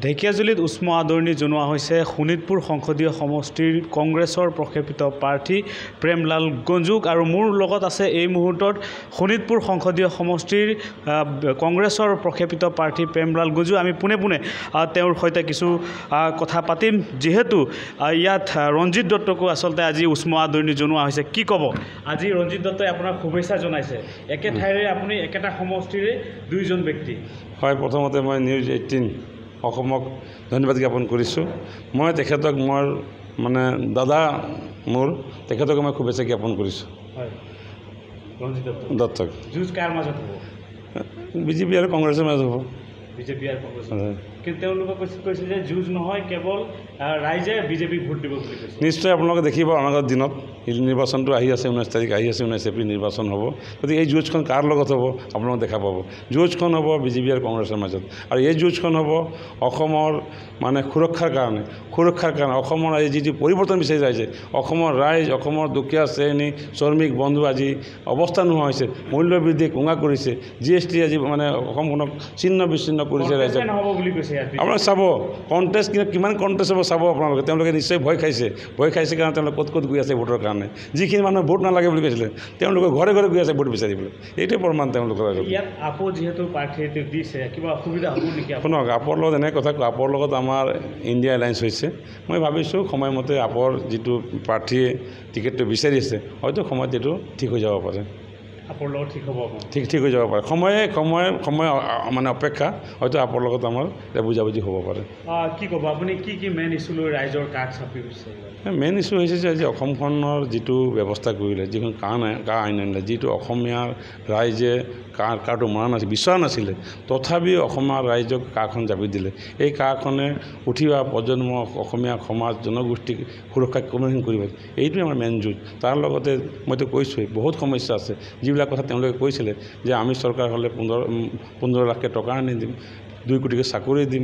ঢেকিয়াজুলিত উষ্ম আদৰণি জনোৱা হৈছে শোণিতপুৰ সংসদীয় সমষ্টিৰ কংগ্ৰেছৰ প্ৰক্ষেপিত প্ৰাৰ্থী প্ৰেমলাল গঞ্জুক আৰু মোৰ লগত আছে এই মুহূৰ্তত শোণিতপুৰ সংসদীয় সমষ্টিৰ কংগ্ৰেছৰ প্ৰক্ষেপিত প্ৰাৰ্থী প্ৰেমলাল গঞ্জু আমি পুনে তেওঁৰ সৈতে কিছু কথা পাতিম যেহেতু ইয়াত ৰঞ্জিত দত্তকো আসলতে আজি উষ্ম আদৰণি জনোৱা হৈছে কি ক'ব আজি ৰঞ্জিত দত্তই আপোনাক শুভেচ্ছা জনাইছে একে ঠাইৰে আপুনি একেটা সমষ্টিৰে দুইজন ব্যক্তি হয় প্ৰথমতে মই নিউজ 18 অসমক ধন্যবাদ জ্ঞাপন কৰিছোঁ মই তেখেতক মোৰ মানে দাদা মোৰ তেখেতক মই শুভেচ্ছা জ্ঞাপন কৰিছোঁ হয় ৰঞ্জিত দত্তক যুঁজ কাৰ মাজত হ'ব বিজেপি আৰু কংগ্ৰেছৰ মাজত হ'ব বিজেপি আৰু কংগ্ৰেছ কিন্তু তেওঁলোকে কৈছে যে যুঁজ নহয় কেৱল ৰাইজে বিজেপিক ভোট দিব বুলি কৈছে নিশ্চয় আপোনালোকে দেখিব অনাগত দিনত নিৰ্বাচনটো আহি আছে 19 তাৰিখ আহি আছে 19 এপ্ৰিল নিৰ্বাচন হ'ব গতিকে এই যুঁজখন কাৰ লগত হ'ব আপোনালোকে দেখা পাব যুঁজখন হ'ব বিজেপি আৰু কংগ্ৰেছৰ মাজত আৰু এই যুঁজখন হ'ব অসমৰ মানে সুৰক্ষাৰ কাৰণে অসমৰ আজি যিটো পৰিৱৰ্তন বিচাৰি যাইছে অসমৰ ৰাইজ অসমৰ দুখীয়া শ্ৰেণী শ্ৰমিক বন্ধু আজি অৱস্থা নোহোৱা হৈছে মূল্য বৃদ্ধি কোঙা কৰিছে GST আজি মানে অসমখনক ছিন্ন বিচ্ছিন্ন কৰিছে ৰাইজে নহ'ব বুলি কৈছে আপোনালোকে চাব কণ্টেষ্ট কিমান কণ্টেষ্ট হ'ব চাব আপোনালোকে তেওঁলোকে নিশ্চয় ভয় খাইছে কাৰণে তেওঁলোকে ক'ত গৈ আছে ভোটৰ কাৰণে যিখিনি মানুহে ভোট নালাগে বুলি কৈছিলে তেওঁলোকে ঘৰে গৈ আছে ভোট বিচাৰিবলৈ এইটোৱে প্ৰমাণ তেওঁলোকৰ ইয়াত আপো যিহেতু প্ৰাৰ্থী দিছে কিবা অসুবিধা হ'ব নেকি শুনক আপৰ লগত এনে কথা আপৰ লগত আমাৰ ইণ্ডিয়া এলায়েন্স হৈছে মই ভাবিছোঁ সময়মতে আপৰ যিটো প্ৰাৰ্থীয়ে টিকেটটো বিচাৰিছে হয়তো সময়ত এইটো ঠিক হৈ যাব পাৰে আপৰ লগত ঠিক হ'ব ঠিক হৈ যাব পাৰে সময় মানে অপেক্ষা হয়তো আপৰ লগত আমাৰ বুজাবুজি হ'ব পাৰে কি ক'ব আপুনি কি মেইন ইছ্যু লৈ ৰাইজৰ কাষ চাপি বিচাৰিছে মেইন ইছ্যু হৈছে যে আজি অসমখনৰ যিটো ব্যৱস্থা কৰিলে যিখন কা আইন আনিলে যিটো অসমীয়াৰ ৰাইজে কাৰটো মৰা নাছিল বিচৰা নাছিলে তথাপিও অসমৰ ৰাইজক কাখন জাপি দিলে এই কাখনে উঠিবা প্ৰজন্ম অসমীয়া সমাজ জনগোষ্ঠীক সুৰক্ষা কোনোদিন কৰিব এইটোৱে আমাৰ মেইন যুঁজ তাৰ লগতে মইতো কৈছোঁৱেই বহুত সমস্যা আছে যিবিলাক কথা তেওঁলোকে কৈছিলে যে আমি চৰকাৰ হ'লে 15 লাখ টকা আনি দিম 2 কোটিকে চাকৰি দিম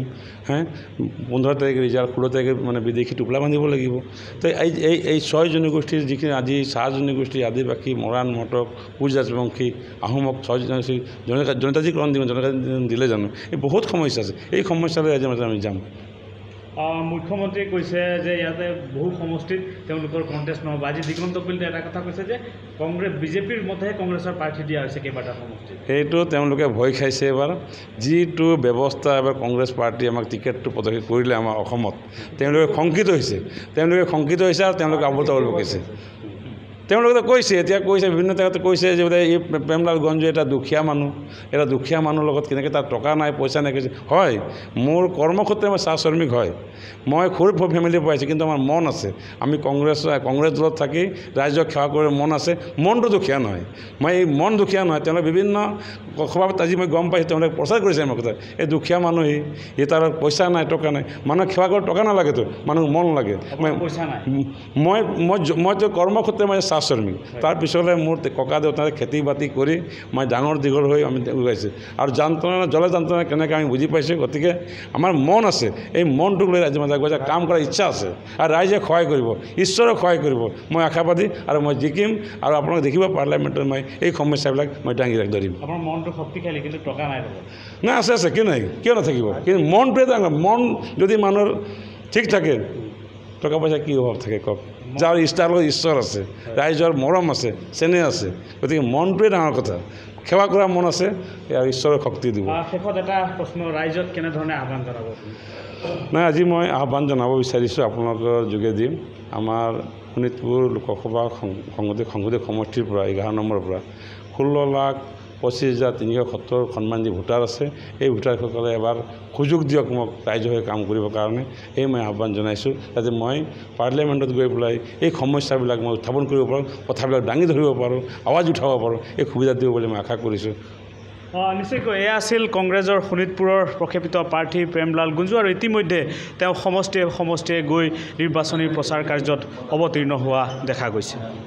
15 তাৰিখে ৰিজাল্ট 16 তাৰিখে মানে বিদেশী টোপলা বান্ধিব লাগিব তো এই 6 জনগোষ্ঠীৰ যিখিনি আজি 7 জনগোষ্ঠী আদিবাসী মৰাণ মটক কোচ ৰাজবংশী আহোমক 6 জনগোষ্ঠী জনজাতিকৰণ দিলে জানো এই বহুত সমস্যা আছে এই সমস্যালৈ আজি মাজে আমি যাম মুখ্যমন্ত্ৰীয়ে কৈছে যে ইয়াতে বহু সমষ্টিত তেওঁলোকৰ কণ্টেষ্ট নহ'ব আজি দিগন্ত কলিতাই এটা কথা কৈছে যে বিজেপিৰ মতেহে কংগ্ৰেছৰ প্ৰাৰ্থী দিয়া হৈছে কেইবাটা সমষ্টিত সেইটো তেওঁলোকে ভয় খাইছে এবাৰ যিটো ব্যৱস্থা এবাৰ কংগ্ৰেছ পাৰ্টি আমাক টিকেটটো প্ৰদৰ্শিত কৰিলে আমাৰ অসমত তেওঁলোকে শংকিত হৈছে আৰু তেওঁলোকে আৱল কৈছে তেওঁলোকে কৈছে বিভিন্ন জেগাতে কৈছে যে বোলে এই প্ৰেমলাল গঞ্জু এটা দুখীয়া মানুহৰ লগত কেনেকৈ তাৰ টকা নাই পইচা নাই কৈছে হয় মোৰ কৰ্মসূত্ৰে মই চাহ শ্ৰমিক হয় মই সৰু ফেমিলিৰ পৰা আহিছোঁ কিন্তু আমাৰ মন আছে আমি কংগ্ৰেছ দলত থাকি ৰাইজক সেৱা কৰিবলৈ মন আছে মনটো দুখীয়া নহয় মই এই মন দুখীয়া নহয় তেওঁলোকে বিভিন্ন সভাত আজি মই গম পাইছোঁ তেওঁলোকে প্ৰচাৰ কৰিছে মোৰ কথা এই দুখীয়া মানুহেই তাৰ পইচা নাই টকা নাই মানুহক সেৱা কৰাৰ টকা নালাগেতো মানুহক মন লাগে মইতো কৰ্মসূত্ৰে মই চাহ শ্ৰমিক তাৰ পিছলৈ মোৰ ককা দেউতাই খেতি বাতি কৰি মই ডাঙৰ দীঘল হৈ আমি উগাইছোঁ আৰু জলে যন্ত্ৰণা কেনেকৈ আমি বুজি পাইছোঁ গতিকে আমাৰ মন আছে এই মনটোক লৈ ৰাইজে মাজে গৈ কাম কৰাৰ ইচ্ছা আছে আৰু ৰাইজে সহায় কৰিব ঈশ্বৰক সহায় কৰিব মই আশাবাদী আৰু মই জিকিম আৰু আপোনালোকে দেখিব পাৰ্লিয়ামেণ্টত মই এই সমস্যাবিলাক মই দাঙি ধৰিম আপোনাৰ মনটো শক্তিশালী কিন্তু টকা নাই নাই আছে কিয় নাথাকিব কিন্তু মনটোৱে ডাঙৰ মন যদি মানুহৰ ঠিক থাকে টকা পইচা কি অভাৱ থাকে কওক যাৰ লগত ঈশ্বৰ আছে ৰাইজৰ মৰম আছে চেনেহ আছে গতিকে মনটোৱে ডাঙৰ কথা সেৱা কৰা মন আছে আৰু ঈশ্বৰৰ শক্তি দিব শেষত এটা প্ৰশ্ন ৰাইজক কেনেধৰণে আহ্বান জনাব নাই আজি মই আহ্বান জনাব বিচাৰিছোঁ আপোনালোকৰ যোগেদি আমাৰ শোণিতপুৰ লোকসভা সংসদীয় সমষ্টিৰ পৰা 11 নম্বৰৰ পৰা 16,25,370 সন্মানী ভোটাৰ আছে এই ভোটাৰসকলে এবাৰ সুযোগ দিয়ক মোক ৰাইজৰ হৈ কাম কৰিবৰ কাৰণে এই মই আহ্বান জনাইছোঁ যাতে মই পাৰ্লিয়ামেণ্টত গৈ পেলাই এই সমস্যাবিলাক মই উত্থাপন কৰিব পাৰোঁ কথাবিলাক দাঙি ধৰিব পাৰোঁ আৱাজ উঠাব পাৰোঁ এই সুবিধা দিব বুলি মই আশা কৰিছোঁ নিশ্চয়কৈ এয়া আছিল কংগ্ৰেছৰ শোণিতপুৰৰ প্ৰক্ষেপিত প্ৰাৰ্থী প্ৰেমলাল গঞ্জু আৰু ইতিমধ্যে তেওঁ সমষ্টিয়ে গৈ নিৰ্বাচনী প্ৰচাৰ কাৰ্যত অৱতীৰ্ণ হোৱা দেখা গৈছে